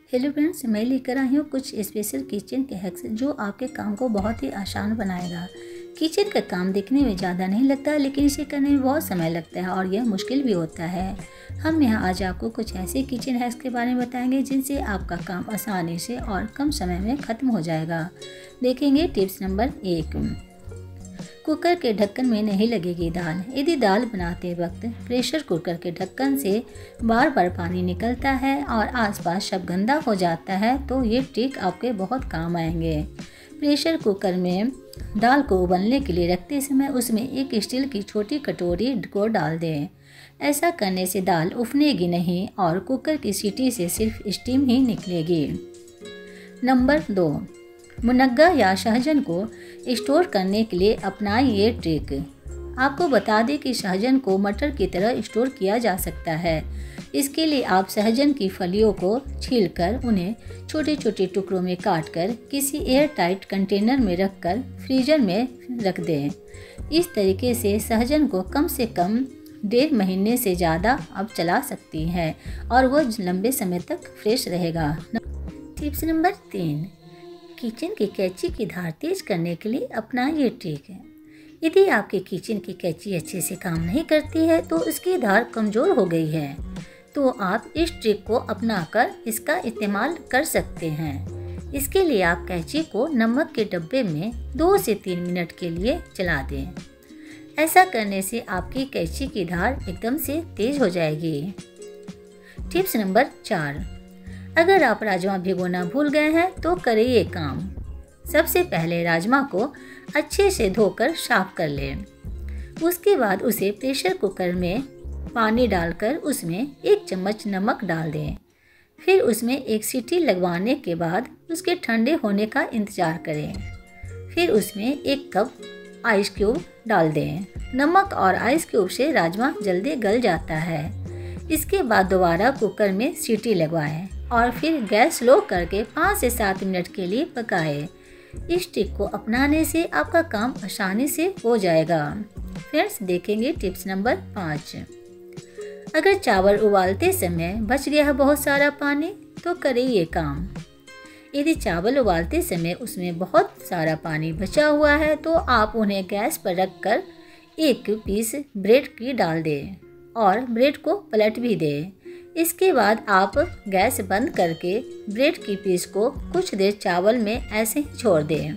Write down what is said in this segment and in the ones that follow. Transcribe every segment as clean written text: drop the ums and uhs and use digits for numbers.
Hello friends, मैं लेकर आई हूँ कुछ स्पेशल किचन के हैक्स जो आपके काम को बहुत ही आसान बनाएगा। किचन का काम दिखने में ज़्यादा नहीं लगता, लेकिन इसे करने में बहुत समय लगता है और यह मुश्किल भी होता है। हम यहाँ आज आपको कुछ ऐसे किचन हैक्स के बारे में बताएंगे जिनसे आपका काम आसानी से और कम समय में ख़त्म हो जाएगा। देखेंगे टिप्स नंबर 1। कुकर के ढक्कन में नहीं लगेगी दाल। यदि दाल बनाते वक्त प्रेशर कुकर के ढक्कन से बार बार पानी निकलता है और आसपास सब गंदा हो जाता है तो ये ट्रिक आपके बहुत काम आएंगे। प्रेशर कुकर में दाल को उबलने के लिए रखते समय उसमें एक स्टील की छोटी कटोरी को डाल दें। ऐसा करने से दाल उफनेगी नहीं और कुकर की सीटी से सिर्फ स्टीम ही निकलेगी। नंबर 2। मुनग्गा या सहजन को स्टोर करने के लिए अपनाएं ये ट्रिक। आपको बता दें कि सहजन को मटर की तरह स्टोर किया जा सकता है। इसके लिए आप सहजन की फलियों को छीलकर उन्हें छोटे छोटे टुकड़ों में काटकर किसी एयर टाइट कंटेनर में रखकर फ्रीजर में रख दें। इस तरीके से सहजन को कम से कम 1.5 महीने से ज़्यादा आप चला सकती हैं और वह लंबे समय तक फ्रेश रहेगा। Tips number 3। किचन की कैंची की धार तेज करने के लिए अपना ये ट्रिक है। यदि आपके किचन की कैंची अच्छे से काम नहीं करती है तो इसकी धार कमज़ोर हो गई है तो आप इस ट्रिक को अपनाकर इसका इस्तेमाल कर सकते हैं। इसके लिए आप कैंची को नमक के डब्बे में 2 से 3 मिनट के लिए चला दें। ऐसा करने से आपकी कैंची की धार एकदम से तेज हो जाएगी। Tips number 4। अगर आप राजमा भिगोना भूल गए हैं तो करें ये काम। सबसे पहले राजमा को अच्छे से धोकर साफ कर लें। उसके बाद उसे प्रेशर कुकर में पानी डालकर उसमें 1 चम्मच नमक डाल दें। फिर उसमें 1 सीटी लगवाने के बाद उसके ठंडे होने का इंतज़ार करें। फिर उसमें 1 कप आइस क्यूब डाल दें। नमक और आइस क्यूब से राजमा जल्दी गल जाता है। इसके बाद दोबारा कुकर में सीटी लगवाएं और फिर गैस लो करके 5 से 7 मिनट के लिए पकाएं। इस ट्रिक को अपनाने से आपका काम आसानी से हो जाएगा। फ्रेंड्स, देखेंगे टिप्स नंबर 5। अगर चावल उबालते समय बच गया है बहुत सारा पानी तो करें ये काम। यदि चावल उबालते समय उसमें बहुत सारा पानी बचा हुआ है तो आप उन्हें गैस पर रखकर 1 पीस ब्रेड की डाल दें और ब्रेड को पलट भी दें। इसके बाद आप गैस बंद करके ब्रेड की पीस को कुछ देर चावल में ऐसे ही छोड़ दें।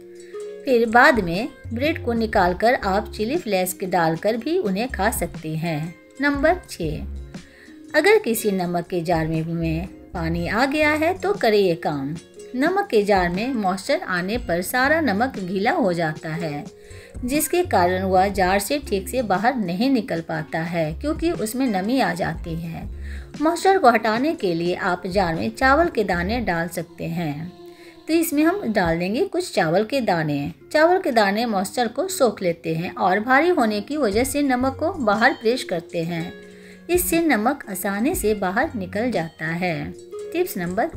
फिर बाद में ब्रेड को निकालकर आप चिली फ्लेक्स के डालकर भी उन्हें खा सकती हैं। नंबर 6। अगर किसी नमक के जार में पानी आ गया है तो करें ये काम। नमक के जार में मॉइस्चर आने पर सारा नमक गीला हो जाता है जिसके कारण वह जार से ठीक से बाहर नहीं निकल पाता है क्योंकि उसमें नमी आ जाती है। मॉइस्चर को हटाने के लिए आप जार में चावल के दाने डाल सकते हैं। तो इसमें हम डाल देंगे कुछ चावल के दाने। चावल के दाने मॉइस्चर को सोख लेते हैं और भारी होने की वजह से नमक को बाहर प्रेस करते हैं। इससे नमक आसानी से बाहर निकल जाता है। Tips number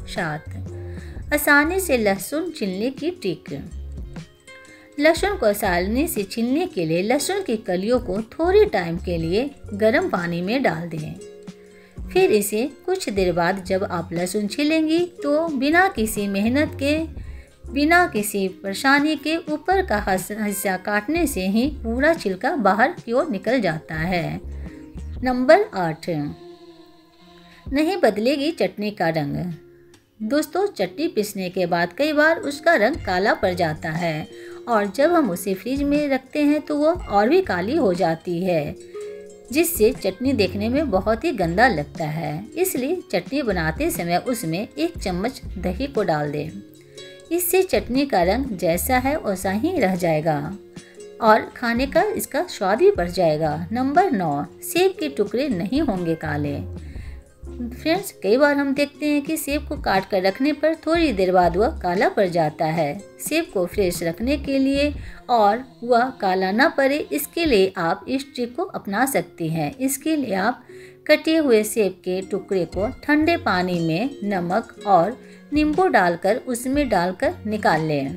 7। आसानी से लहसुन छीलने की ट्रिक। लहसुन को आसानी से छीलने के लिए लहसुन की कलियों को थोड़ी टाइम के लिए गर्म पानी में डाल दें। फिर इसे कुछ देर बाद जब आप लहसुन छीलेंगी तो बिना किसी मेहनत के, बिना किसी परेशानी के ऊपर का हिस्सा काटने से ही पूरा छिलका बाहर की ओर निकल जाता है। नंबर 8। नहीं बदलेगी चटनी का रंग। दोस्तों, चटनी पीसने के बाद कई बार उसका रंग काला पड़ जाता है और जब हम उसे फ्रिज में रखते हैं तो वो और भी काली हो जाती है जिससे चटनी देखने में बहुत ही गंदा लगता है। इसलिए चटनी बनाते समय उसमें 1 चम्मच दही को डाल दें। इससे चटनी का रंग जैसा है वैसा ही रह जाएगा और खाने का इसका स्वाद भी बढ़ जाएगा। नंबर 9। सेब के टुकड़े नहीं होंगे काले। फ्रेंड्स, कई बार हम देखते हैं कि सेब को काट कर रखने पर थोड़ी देर बाद वह काला पड़ जाता है। सेब को फ्रेश रखने के लिए और वह काला ना पड़े इसके लिए आप इस ट्रिक को अपना सकती हैं। इसके लिए आप कटे हुए सेब के टुकड़े को ठंडे पानी में नमक और नींबू डालकर उसमें डालकर निकाल लें।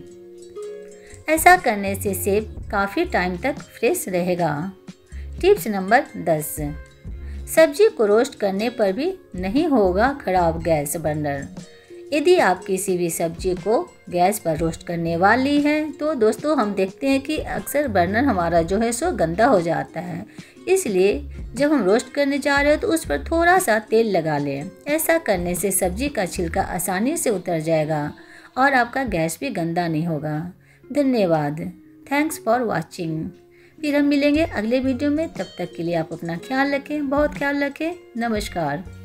ऐसा करने से सेब काफ़ी टाइम तक फ्रेश रहेगा। Tips number 10। सब्जी को रोस्ट करने पर भी नहीं होगा खराब गैस बर्नर। यदि आप किसी भी सब्जी को गैस पर रोस्ट करने वाली हैं तो दोस्तों हम देखते हैं कि अक्सर बर्नर हमारा जो है सो गंदा हो जाता है। इसलिए जब हम रोस्ट करने जा रहे हो तो उस पर थोड़ा सा तेल लगा लें। ऐसा करने से सब्जी का छिलका आसानी से उतर जाएगा और आपका गैस भी गंदा नहीं होगा। धन्यवाद। Thanks for watching. फिर हम मिलेंगे अगले वीडियो में। तब तक के लिए आप अपना ख्याल रखें, बहुत ख्याल रखें। नमस्कार।